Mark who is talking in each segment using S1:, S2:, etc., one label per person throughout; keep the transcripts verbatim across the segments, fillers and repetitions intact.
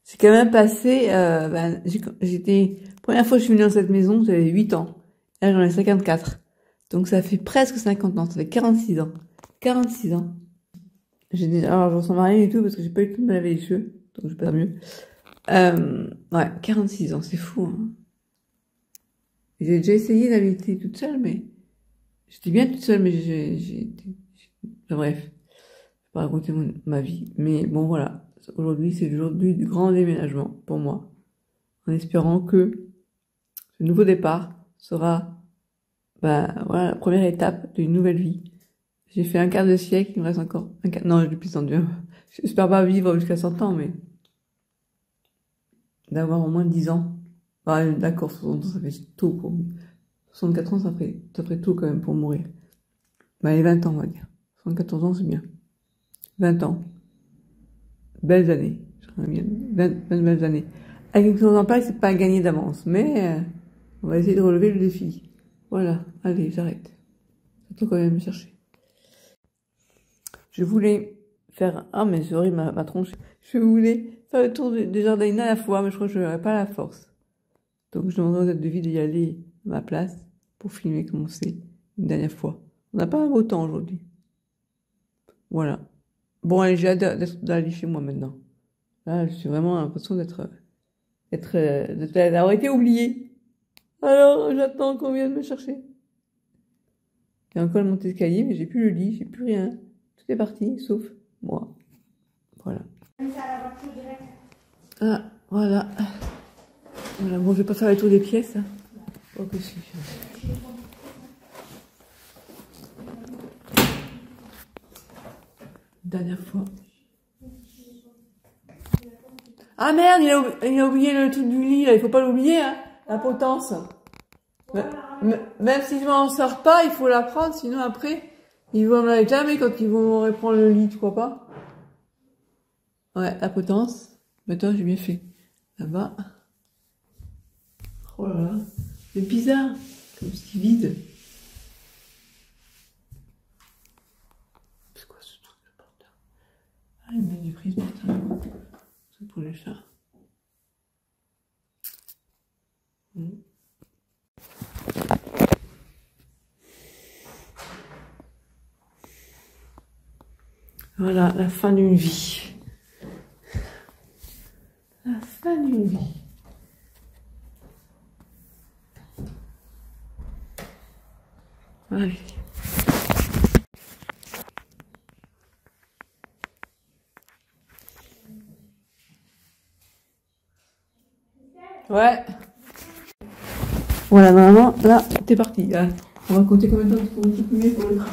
S1: J'ai quand même passé, euh, ben, j'étais, première fois que je suis venue dans cette maison, j'avais huit ans. Là, j'en ai cinquante-quatre. Donc, ça fait presque cinquante ans. Ça fait quarante-six ans. quarante-six ans. J'ai déjà, alors, je ressemble à rien du tout parce que j'ai pas eu le temps de me laver les cheveux. Donc, je vais pas mieux. Euh, ouais, quarante-six ans. C'est fou, hein. J'ai déjà essayé d'habiter toute seule, mais j'étais bien toute seule, mais j'ai, j'ai été, enfin, bref. Je vais pas raconter mon, ma vie. Mais bon, voilà. Aujourd'hui, c'est le jour du, du grand déménagement pour moi. En espérant que ce nouveau départ sera, bah, voilà, la première étape d'une nouvelle vie. J'ai fait un quart de siècle, il me reste encore un quart, non, je plus en Dieu. J'espère pas vivre jusqu'à cent ans, mais d'avoir au moins dix ans. Ah, d'accord, soixante ans, ça fait tôt pour soixante-quatre ans, ça ferait, ça ferait tôt quand même pour mourir. Bah, les vingt ans, on va dire. soixante-quatorze ans, c'est bien. vingt ans. Belles années. Bien, vingt, vingt belles années. Avec une chose en place, c'est pas à gagner d'avance, mais euh, on va essayer de relever le défi. Voilà, allez, j'arrête. J'attends quand même me chercher. Je voulais faire... Ah, mais c'est horrible, ma, ma tronche. Je voulais faire le tour des jardins à la fois, mais je crois que je n'aurais pas la force. Donc, je demanderai aux aides de vie d'y aller à ma place pour filmer comme on sait une dernière fois. On n'a pas un beau temps aujourd'hui. Voilà. Bon, allez, j'ai hâte d'aller chez moi maintenant. Là, je suis vraiment l'impression d'être... d'être... d'avoir été oubliée. Alors, j'attends qu'on vienne me chercher. Il y a encore le monté escalier, mais j'ai plus le lit, j'ai plus rien. Tout est parti, sauf moi. Voilà. Ah, voilà. Voilà, bon, je vais pas faire le tour des pièces. Hein. Oh, que si. Dernière fois. Ah merde, il a, il a oublié le truc du lit, là. Il faut pas l'oublier, hein. La potence. Mais, même si je m'en sors pas, il faut la prendre, sinon après, ils vont me réclamer quand ils vont reprendre le lit, tu crois pas? Ouais, la potence. Maintenant, j'ai bien fait. Là-bas. Oh là là. C'est bizarre. Comme c'est vide. C'est quoi ce truc de porteur? Ah, il met du prise portable. C'est pour les chats. Mmh. Voilà, la fin d'une vie. La fin d'une vie. Allez. Ouais. Voilà, normalement, là, t'es parti. Hein. On va compter combien de temps pour s'occuper pour le train.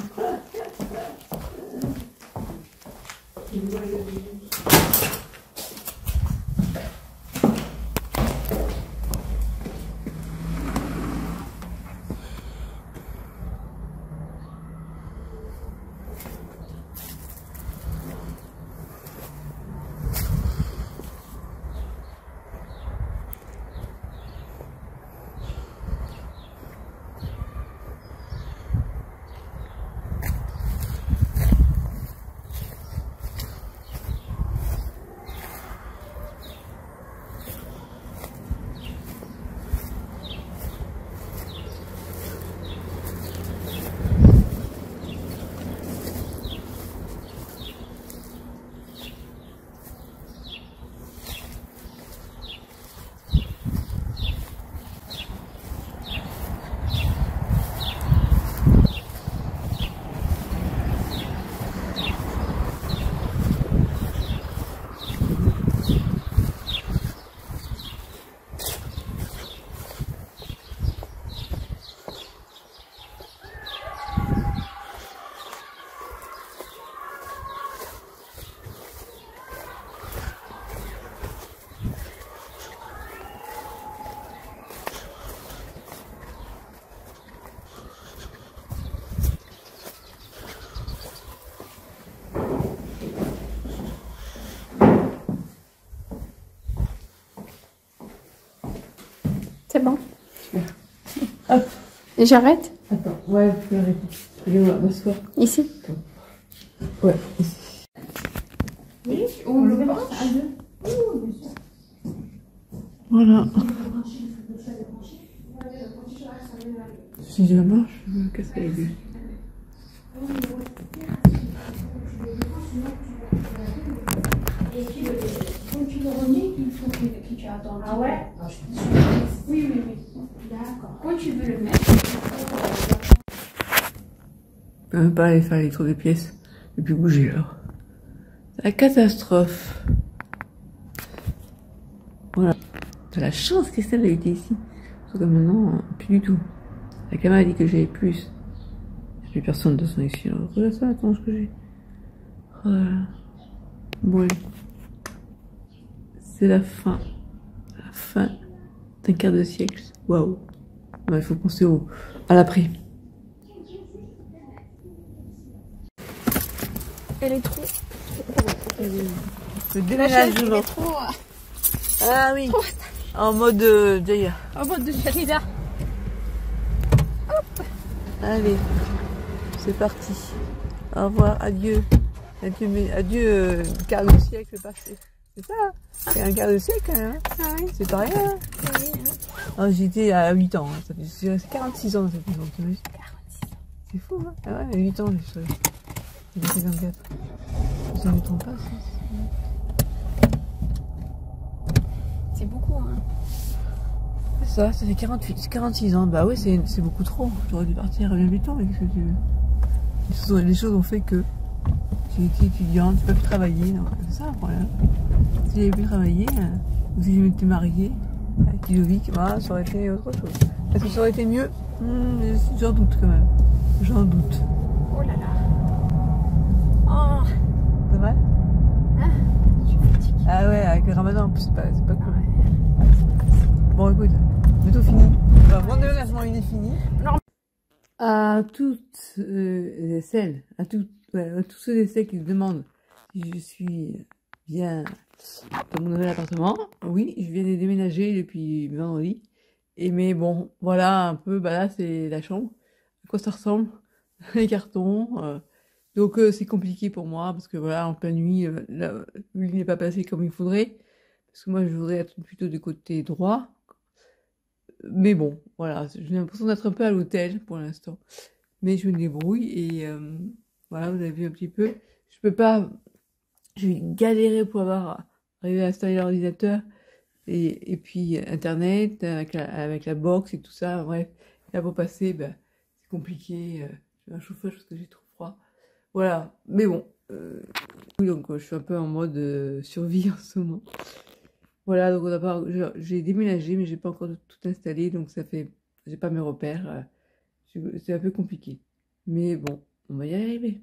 S2: C'est bon.
S1: Super. Hop.
S2: Et j'arrête?
S1: Attends, ouais, je peux arrêter. Je vais m'asseoir.
S2: Ici?
S1: Ouais, ici.
S2: Oui, on le porte à deux.
S1: Voilà. Si ça marche, je me casse les gueules.
S3: Et puis, le, quand tu le remets, il faut que, que tu attends. Ah ouais? Oui, oui, oui. D'accord. Quand tu veux le mettre.
S1: Je peux même pas aller faire les tours des pièces et puis bouger alors. C'est la catastrophe. Voilà. T'as la chance Christelle a été ici. Parce que maintenant, plus du tout. La caméra a dit que j'avais plus. Il n'y a plus personne de toute façon ici. Alors, regarde ça, attends ce que j'ai. Voilà. Bon, allez. C'est la fin. La fin d'un quart de siècle. Waouh. Il faut penser au, à l'après.
S2: Elle est trop.
S1: Le déménagement.
S2: Trop.
S1: Ah oui. En mode euh, d'ailleurs.
S2: En mode de Jarida.
S1: Allez, c'est parti. Au revoir, adieu. Adieu, mais adieu, euh, quart de siècle passé. C'est ça, hein. C'est un quart de siècle quand même. Hein.
S2: Ah oui.
S1: C'est pas rien. Hein.
S2: Oui, hein.
S1: Ah, j'étais à huit ans. Hein. Ça fait, c'est quarante-six ans cette maison. C'est fou, hein. Ah ouais, huit ans, je suis. J'ai cinquante-quatre. Ça ne trompe pas, ça.
S2: C'est beaucoup, hein.
S1: C'est ça, ça fait quarante-huit, quarante-six ans. Bah ouais, c'est beaucoup trop. J'aurais dû partir bien plus tôt, mais qu'est-ce que tu veux. Les choses, les choses ont fait que j'ai été étudiante, j'ai pas pu travailler. C'est ça le problème. Si j'avais pu travailler, ou si je m'étais mariée avec Ludovic, bah, ça aurait été autre chose. Est-ce que ça aurait été mieux? hmm, J'en doute quand même. J'en doute.
S2: Oh là là. Oh.
S1: C'est vrai?
S2: Hein? Je suis fatiguée.
S1: Ah ouais, avec le ramadan en plus, c'est pas, pas cool.
S2: Ouais.
S1: Bon, écoute, bientôt fini. Enfin, mon déménagement, il est fini.
S2: Non.
S1: À toutes euh, celles, à, toutes, ouais, à tous ceux et celles qui se demandent si je suis bien dans mon nouvel appartement, oui, je viens de déménager depuis vendredi. Et mais bon, voilà un peu, bah là c'est la chambre. À quoi ça ressemble? Les cartons. Euh, donc euh, c'est compliqué pour moi parce que voilà, en pleine nuit, euh, là, lui n'est pas passé comme il faudrait. Parce que moi je voudrais être plutôt du côté droit. Mais bon, voilà, j'ai l'impression d'être un peu à l'hôtel pour l'instant. Mais je me débrouille et euh, voilà, vous avez vu un petit peu. Je peux pas, je vais galérer pour avoir arrivé à installer l'ordinateur et, et puis Internet avec la, avec la box et tout ça. Bref, là pour passer, ben, c'est compliqué. Euh, j'ai un chauffage parce que j'ai trop froid. Voilà, mais bon. Euh, oui, donc je suis un peu en mode euh, survie en ce moment. Voilà, donc d'abord, j'ai déménagé, mais j'ai pas encore tout installé, donc ça fait, j'ai pas mes repères. C'est un peu compliqué. Mais bon, on va y arriver.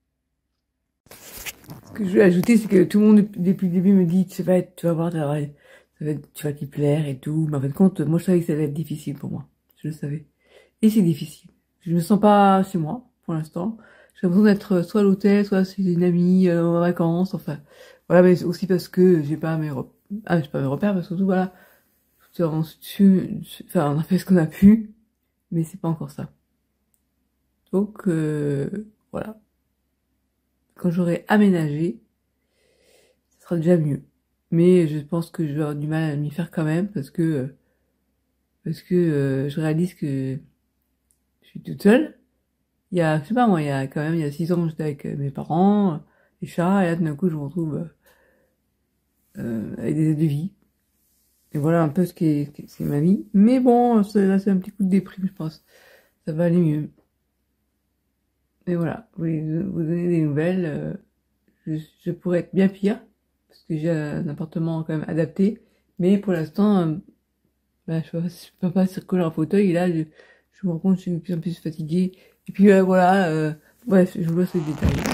S1: Ce que je veux ajouter, c'est que tout le monde, depuis le début, me dit, tu vas être, tu vas voir, ça va être, tu vas t'y plaire et tout. Mais en fin de compte, moi, je savais que ça allait être difficile pour moi. Je le savais. Et c'est difficile. Je me sens pas chez moi, pour l'instant. J'ai l'impression d'être soit à l'hôtel, soit chez une amie, euh, en vacances, enfin. Voilà, mais aussi parce que j'ai pas mes repères. Ah, j'ai pas mes repères, parce que surtout, voilà. On, enfin, on a fait ce qu'on a pu, mais c'est pas encore ça. Donc, euh, voilà. Quand j'aurai aménagé, ça sera déjà mieux. Mais je pense que je vais avoir du mal à m'y faire quand même, parce que, parce que euh, je réalise que je suis toute seule. Il y a, je sais pas moi, il y a quand même, il y a six ans, j'étais avec mes parents, les chats, et là, tout d'un coup, je me retrouve euh, avec des aides de vie. Et voilà un peu ce qu'est c'est ma vie. Mais bon, là, c'est un petit coup de déprime, je pense. Ça va aller mieux. Et voilà, vous vous donner des nouvelles. Euh, je, je pourrais être bien pire, parce que j'ai un appartement quand même adapté. Mais pour l'instant, euh, bah, je ne peux pas circuler en fauteuil. Et là, je, je me rends compte que je suis de plus en plus fatiguée. Et puis euh, voilà, euh, bref, je vous laisse les détails.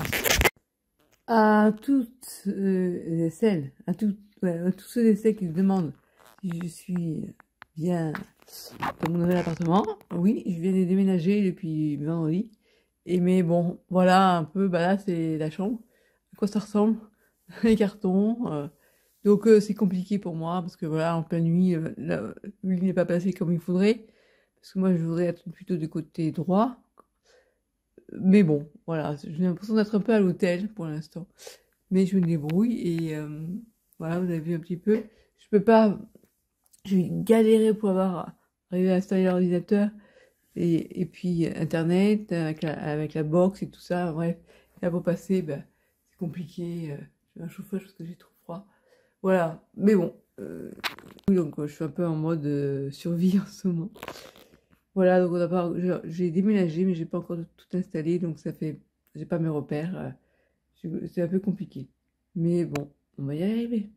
S1: À toutes euh, celles, à, tout, ouais, à tous ceux et celles qui se demandent si je suis bien dans mon nouvel appartement, oui, je viens de déménager depuis vendredi. Et mais bon, voilà un peu, bah là c'est la chambre. À quoi ça ressemble? Les cartons. Euh, donc euh, c'est compliqué pour moi parce que voilà, en pleine nuit, euh, là, lui n'est pas passé comme il faudrait. Parce que moi je voudrais être plutôt du côté droit. Mais bon, voilà, j'ai l'impression d'être un peu à l'hôtel pour l'instant. Mais je me débrouille et euh, voilà, vous avez vu un petit peu. Je peux pas, J'ai galéré pour avoir arrivé à installer l'ordinateur et, et puis Internet avec la, avec la box et tout ça. Bref, et là pour passer, bah, c'est compliqué. J'ai un chauffage parce que j'ai trop froid. Voilà, mais bon. Euh, oui, donc je suis un peu en mode euh, survie en ce moment. Voilà, donc on a pas, j'ai déménagé, mais j'ai pas encore tout installé, donc ça fait, j'ai pas mes repères. Euh, c'est un peu compliqué. Mais bon, on va y arriver.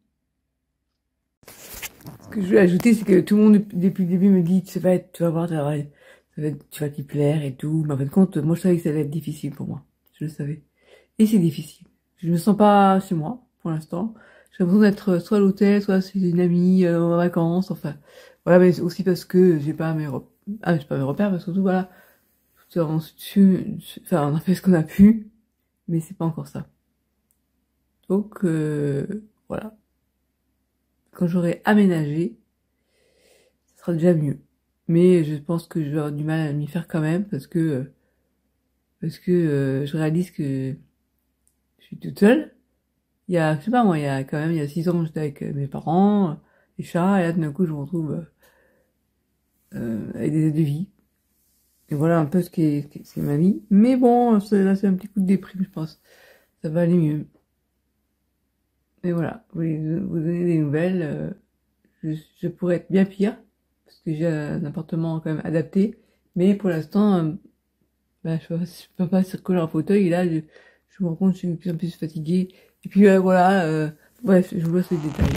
S1: Ce que je veux ajouter, c'est que tout le monde, depuis le début, me dit, tu vas être, tu vas voir, ça va être, tu vas t'y plaire et tout. Mais en fait, compte, moi, je savais que ça allait être difficile pour moi. Je le savais. Et c'est difficile. Je me sens pas chez moi, pour l'instant. J'ai l'impression d'être soit à l'hôtel, soit chez une amie, euh, en vacances, enfin. Voilà, mais aussi parce que j'ai pas mes repères. Ah, j'ai pas mes repères, mais surtout, voilà. On, enfin, on a fait ce qu'on a pu, mais c'est pas encore ça. Donc, euh, voilà. Quand j'aurai aménagé, ça sera déjà mieux. Mais je pense que je vais avoir du mal à m'y faire quand même, parce que parce que euh, je réalise que je suis toute seule. Il y a, je sais pas moi, il y a quand même, il y a six ans, j'étais avec mes parents, les chats, et là, d'un coup, je me retrouve euh, avec des aides de vie. Et voilà un peu ce qui est, ce qui est ma vie. Mais bon, là, c'est un petit coup de déprime, je pense. Ça va aller mieux. Et voilà, vous vous donner des nouvelles. Euh, je, je pourrais être bien pire, parce que j'ai un appartement quand même adapté. Mais pour l'instant, euh, bah, je, je peux pas circuler en fauteuil. Et là, je, je me rends compte que je suis de plus en plus fatiguée. Et puis euh, voilà, euh, bref, je vous laisse les détails.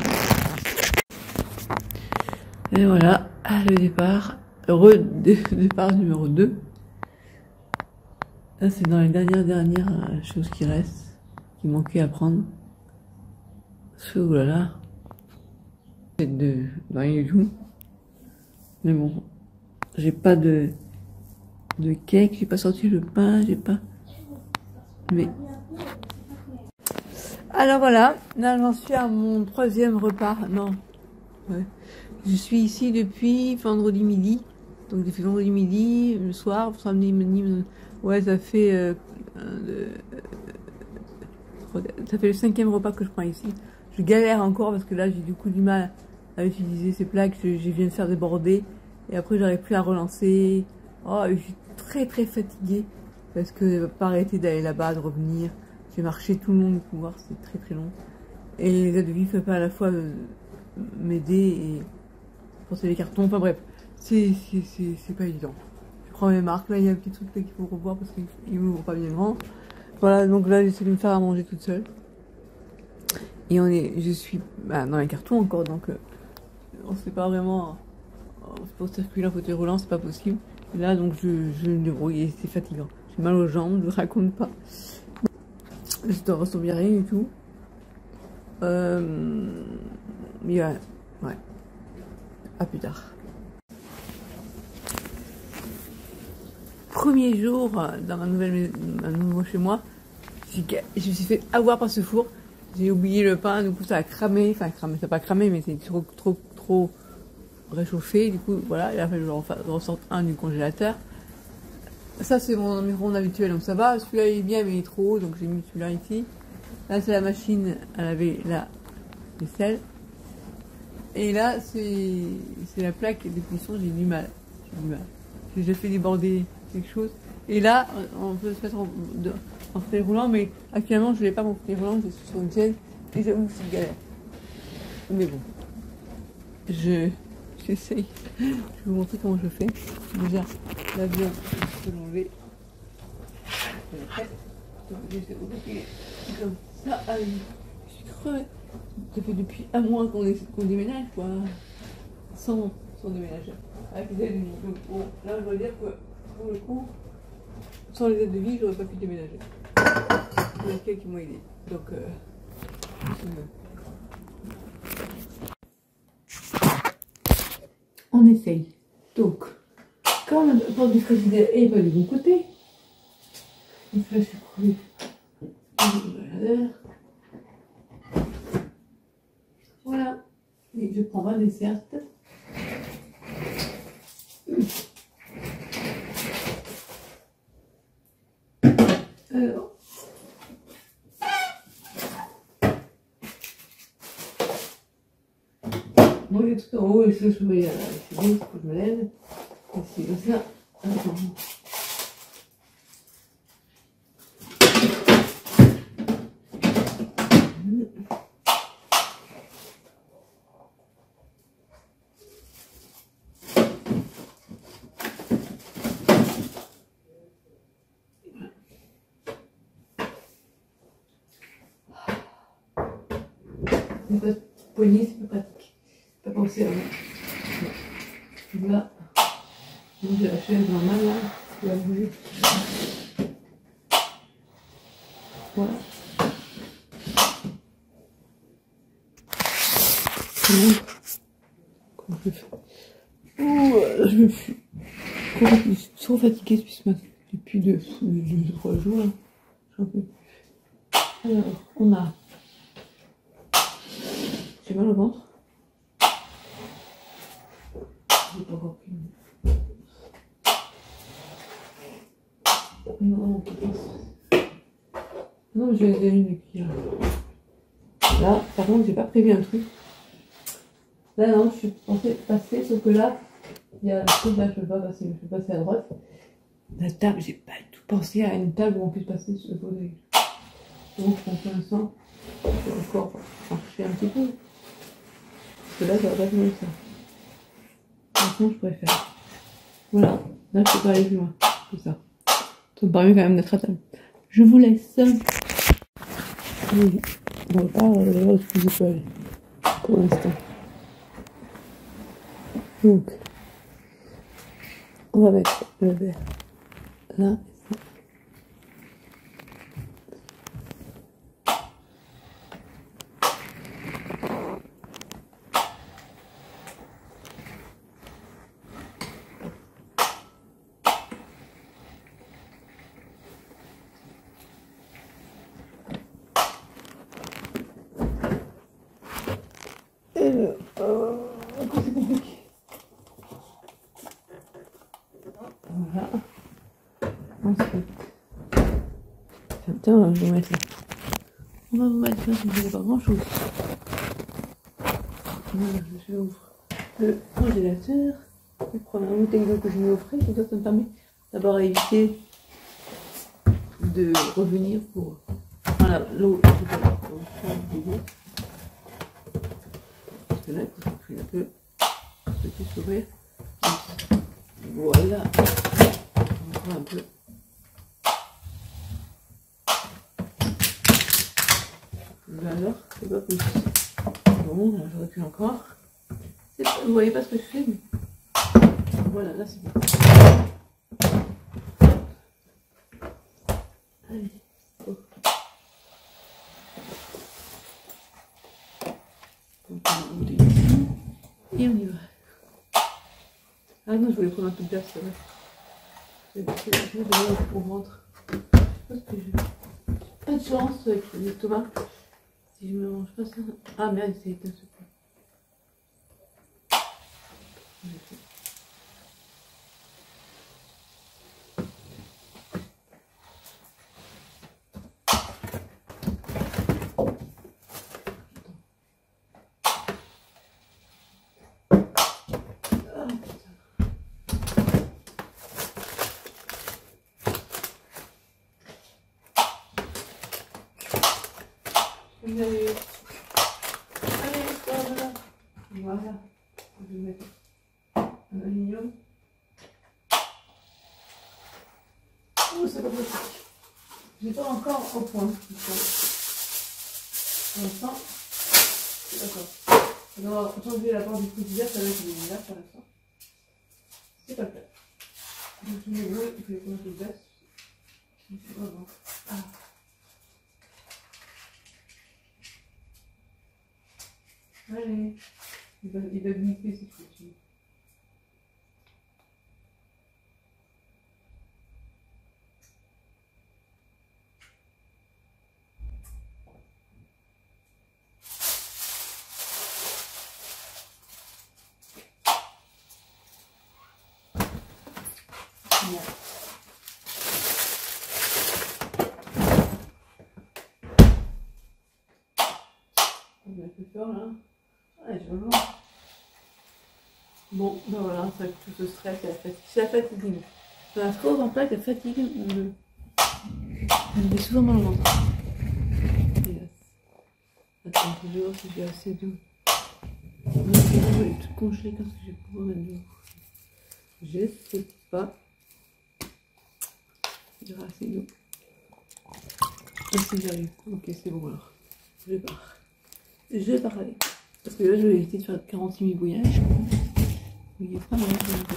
S1: Et voilà, le départ. Heureux départ numéro deux. Là, c'est dans les dernières, dernières choses qui restent, qui manquaient à prendre. Ce là c'est de, de rien du tout. Mais bon, j'ai pas de, de cake, j'ai pas sorti le pain, j'ai pas. Mais. Alors voilà, là j'en suis à mon troisième repas. Non. Ouais. Je suis ici depuis vendredi midi. Donc depuis vendredi midi, le soir, samedi midi. Ouais, ça fait. Euh, euh, ça fait le cinquième repas que je prends ici. Je galère encore parce que là j'ai du coup du mal à utiliser ces plats que je, je viens de faire déborder. Et après j'arrive plus à relancer. Oh, je suis très très fatiguée parce que je ne vais pas arrêter d'aller là-bas, de revenir. J'ai marché tout le long du couloir, c'est très très long. Et les aides de vie ne peuvent pas à la fois m'aider et porter les cartons. Enfin bref, c'est pas évident. Je prends mes marques. Là il y a un petit truc qu'il faut revoir parce qu'il m'ouvre pas bien grand. Voilà, donc là j'essaie de me faire à manger toute seule. Et on est, je suis bah, dans les cartons encore, donc euh, on sait pas vraiment. Pour circuler en fauteuil roulant, c'est pas possible. Et là, donc je, je me débrouille et c'est fatigant. J'ai mal aux jambes, je raconte pas. Je ne ressens bien rien du tout. Euh, mais ouais, ouais. À plus tard. Premier jour dans ma nouvelle maison, chez moi, je me suis fait avoir par ce four. J'ai oublié le pain, du coup ça a cramé, enfin cramé, ça n'a pas cramé, mais c'est trop, trop, trop réchauffé. Du coup, voilà, il a fallu que je ressorte un du congélateur. Ça c'est mon micro-ondes habituel, donc ça va. Celui-là il est bien, mais il est trop haut, donc j'ai mis celui-là ici. Là c'est la machine à laver la vaisselle. Et là c'est la plaque de cuisson, j'ai du mal. J'ai du mal. J'ai déjà fait déborder quelque chose. Et là, on peut se mettre en, en fauteuil roulant, mais actuellement je n'ai pas mon fauteuil roulant, je suis sur une chaise et j'avoue que c'est galère. Mais bon, je j'essaye. Je vais vous montrer comment je fais. Déjà, l'avion, je peux l'enlever. J'essaie de couper comme ça. Ah oui, je suis crevée. Ça fait depuis un mois qu'on qu'on déménage, quoi. Sans, sans déménager. Avec les aides de vie. Donc bon, là je dois dire que pour le coup, sans les aides de vie, j'aurais pas pu déménager. Il y a quelqu'un qui m'ont aidé. Donc, euh, on essaye. Donc, quand la porte du frigidaire est pas du bon côté, il faut se trouver voilà. Et je prends ma desserte. Alors. Oui, les trucs en haut, et ça, je voyais, c'est bon, il faut que je me lève. Et c'est comme ça. Attends. C'est pas poignée, c'est pas pratique. Pas pensé à moi. Là, j'ai la chaise normale là, je vais la bouger. Voilà. Comment, comment je fais? Ouh, je me suis trop fatiguée depuis ce matin, depuis deux, deux, deux trois jours là. J'en peux plus. Alors, on a. J'ai mal au ventre. J'ai pas encore pris. Non, non, non, je vais aller une cuillère. Là, par contre, j'ai pas prévu un truc. Là, non, je suis censée passer, sauf que là, il y a un truc là, je peux pas passer, je peux passer à droite. La table, j'ai pas du tout pensé à une table où on puisse passer sur le fauteuil. Donc, pour l'instant, je vais encore marcher un petit peu. Parce que là, ça va pas tenir ça. Maintenant, je préfère. Voilà, là, je peux pas aller plus loin que ça. Ça me permet quand même d'être à table. Je vous laisse. Oui. On va pas euh, ce que je peux aller pour l'instant. Donc, on va mettre le verre là. Et le... Euh, c'est compliqué. Voilà. Ensuite. Tiens, je vais mettre là. On va vous mettre là, si vous n'avez pas grand chose. Voilà, je ouvre le congélateur. Je vais prendre une bouteille d'eau que je mets au frais. Comme ça, ça me permet d'abord à éviter de revenir pour. Voilà, l'eau. Parce que là, il faut que je un peu. Petit sourire. Voilà. Encore un peu. Alors, c'est pas plus. Bon, j'aurais pu encore. Pas, vous voyez pas ce que je fais, mais voilà, là c'est bon. Allez. Oh. Et on y va. Ah non, je voulais prendre un peu de glace, c'est vrai. Je vais mettre au ventre. Parce que j'ai pas de chance avec l'estomac. Si je me mange pas ça. Ah merde, c'est éteint ce point. Allez, allez, voilà. Voilà. Je vais mettre un aluminium. Oh, c'est pas possible. J'ai pas encore au point. Pour l'instant, d'accord. Alors, changer la porte du frigidaire, ça va être bizarre pour l'instant. C'est pas le cas. Donc, je mets l'eau, il faut les prendre un peu de glace. Ah. Allez, il va, il va glisser cette fois-ci. Bien. On est un peu fort là. Ah, je vais voir. Bon, ben voilà, c'est tout ce stress, c'est la fatigue. C'est la fatigue. La sclérose en plaques, la fatigue, le... elle me fait souvent mal au ventre. Attends, je vais voir si j'ai assez d'eau. Non, c'est bon, elle est toute congelée quand je vais pouvoir mettre de l'eau. Je sais pas. Il y aura assez d'eau. Et si j'arrive. Ok, c'est bon alors. Je pars. Je pars aller. Parce que là, je vais éviter de faire quarante-six mille bouillages. Il est pas mal.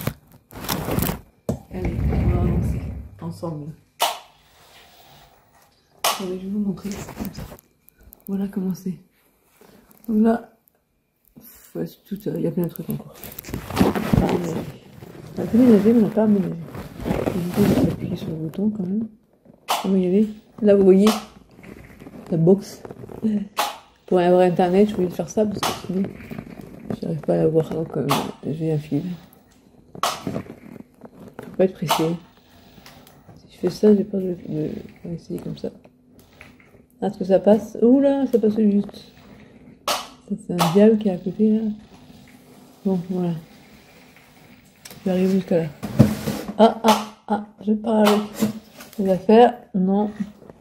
S1: Allez, on va avancer ensemble. Attendez, je vais vous montrer comme ça. Voilà comment c'est. Donc là, ouais, tout, il y a plein de trucs encore. On a aménagé, mais on n'a pas aménagé. Je vais appuyer sur le bouton quand même. Comment y aller? Là, vous voyez la box. Pour avoir internet, je voulais faire ça parce que sinon, j'arrive pas à la voir. Donc, euh, j'ai un fil. Faut pas être pressé. Si je fais ça, j'ai peur de, de, de essayer comme ça. Ah, est-ce que ça passe? Oula, ça passe juste. C'est un diable qui est à côté là. Bon, voilà. J'arrive jusqu'à là. Ah, ah, ah, je pars avec les affaires. Non.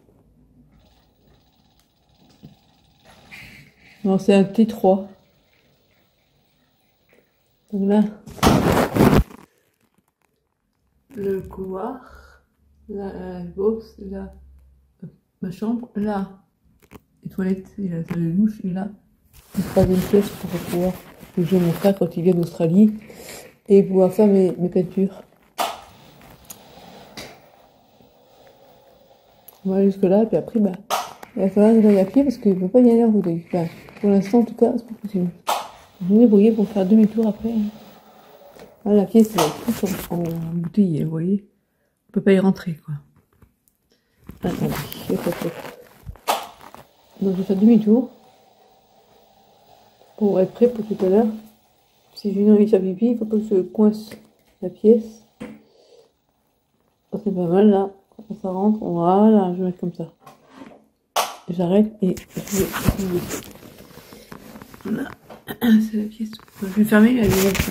S1: Non, c'est un T trois. Donc là, le couloir, là, la box, là, ma chambre, là, les toilettes, et la salle de douche, et là, une troisième pièce pour pouvoir bouger mon frère quand il vient d'Australie et pouvoir faire mes, mes peintures. Voilà jusque là, puis après, bah, il va falloir que j'aille à pied parce qu'il ne peut pas y aller en fauteuil. Enfin, pour l'instant, en tout cas, c'est pas possible. Je vais me débrouiller pour faire demi-tour après. Ah, la pièce, elle est toute en, en bouteille, vous voyez. On peut pas y rentrer, quoi. Attendez, je vais faire. Donc, je vais faire demi-tour. Pour être prêt pour tout à l'heure. Si j'ai une envie de faire pipi, il faut pas que je coince la pièce. C'est pas mal, là. Quand ça rentre, voilà, je vais mettre comme ça. J'arrête et je vais... Voilà, c'est la pièce. Je vais fermer la lumière.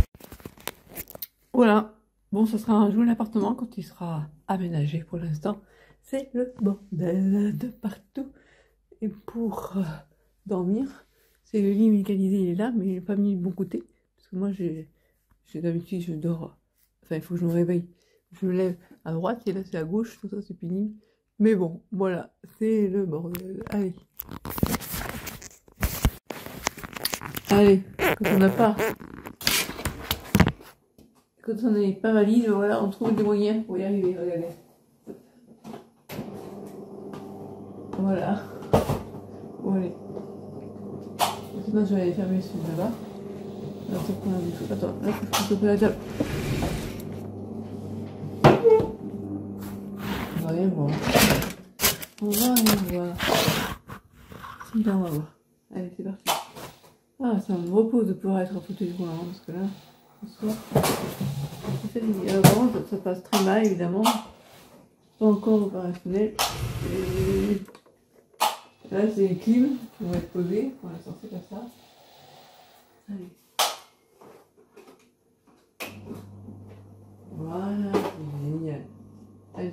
S1: Voilà. Bon, ce sera un joli appartement quand il sera aménagé. Pour l'instant, c'est le bordel de partout. Et pour euh, dormir, c'est le lit mécanisé, il est là, mais il n'est pas mis de bon côté. Parce que moi, j'ai d'habitude, je dors. Enfin, il faut que je me réveille. Je me lève à droite et là, c'est à gauche. Tout ça, c'est pénible. Mais bon, voilà, c'est le bordel. Allez. Allez, quand on n'a pas... Quand on n'est pas valide, voilà, on trouve des moyens pour y arriver, regardez. Voilà. Bon, allez. Maintenant, je vais aller fermer celui-là. Attends, on a du tout. Attends, là, il faut que je coupe la table. On va rien voir. On va rien voir. Si, là, on va voir. Allez, c'est parti. Ah, ça me repose de pouvoir être en fauteuil roulant, hein, parce que là, ce soir, c'est fait. Alors, vraiment, ça, ça passe très mal, évidemment. Pas encore opérationnel. Et... Là, c'est les clims qui vont être posés. Pour l'instant, c'est pas ça. Allez. Voilà, c'est génial. Allez.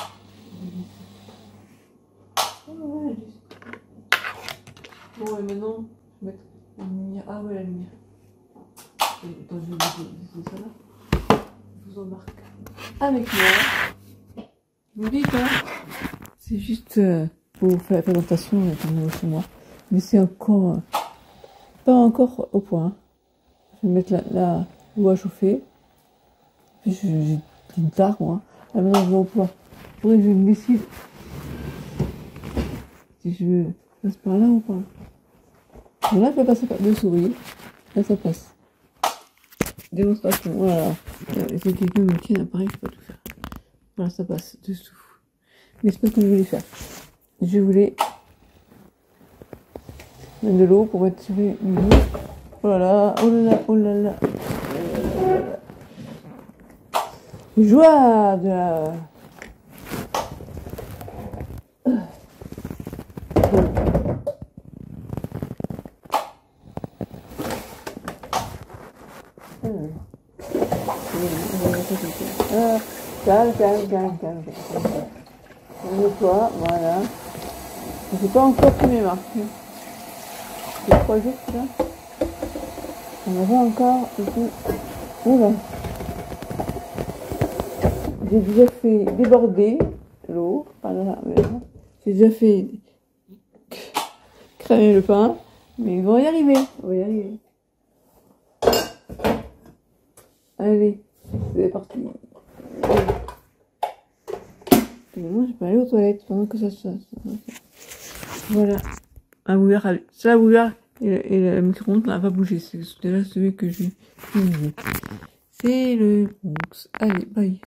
S1: Oh, ouais, bon, et maintenant, je vais mettre la lumière. Ah ouais, la lumière. Attends, je vais vous ça là. Je vous embarque avec moi. Je vous dis pas. C'est juste euh, pour faire la présentation euh, chez moi. Mais c'est encore euh, pas encore au point. Je vais mettre la, la l'eau à chauffer. Puis j'ai une tare moi. Là maintenant je vais au point. Il faudrait que je me décide. Si je passe par là ou pas. Bon, là je vais passer par deux souris. Là ça passe. Démonstration, voilà. C'est quelqu'un qui me tient l'appareil, je peux pas tout faire. Voilà, ça passe dessous. Mais c'est pas ce que je voulais faire. Je voulais mettre de l'eau pour mettre sur les murs. Oh là là, oh là là, oh là là. Joie de la... Euh, calme, calme, calme, calme, calme. Calme-toi, voilà. J'ai pas encore fait mes marques. C'est trois jours, là. On a pas encore ici. Oula. J'ai déjà fait déborder l'eau. J'ai déjà fait cramer le pain. Mais ils vont y arriver. On va y arriver. Allez, c'est parti. Moi, je peux aller aux toilettes pendant que ça se fasse. Voilà. La bouillard, c'est la bouillard et le, et le micro-ondes n'a pas bougé. C'est déjà celui que j'ai utilisé. C'est le Bronx. Allez, bye.